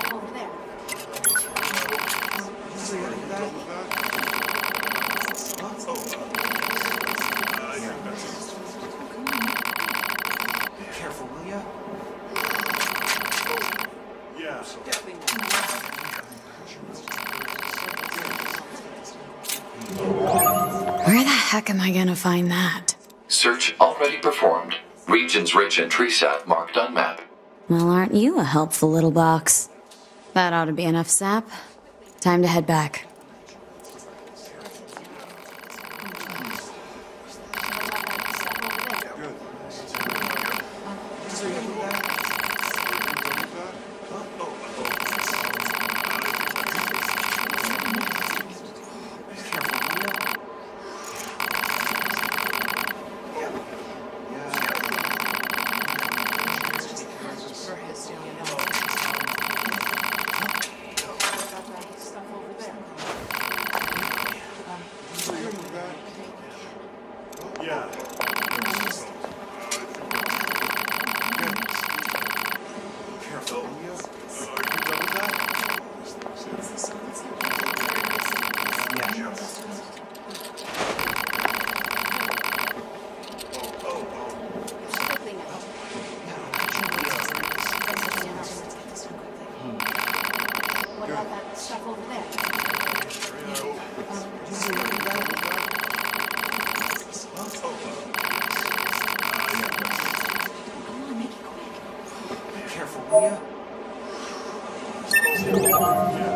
over there. Careful, will ya? Yeah. Where the heck am I gonna find that? Search already performed. Regions rich in tree sap marked on map. Well, aren't you a helpful little box? That ought to be enough sap. Time to head back. Yeah. Careful. Are you done with that? Yeah. What about that stuff over there? Come on, make it quick. Careful, will ya? Yeah.